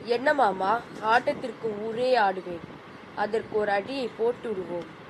என்ன மாமா, ஆட்டத்திற்கு ஊரே ஆடுவேன். அதற்கு ஒரு அடியை போட்டு விடுவோம்.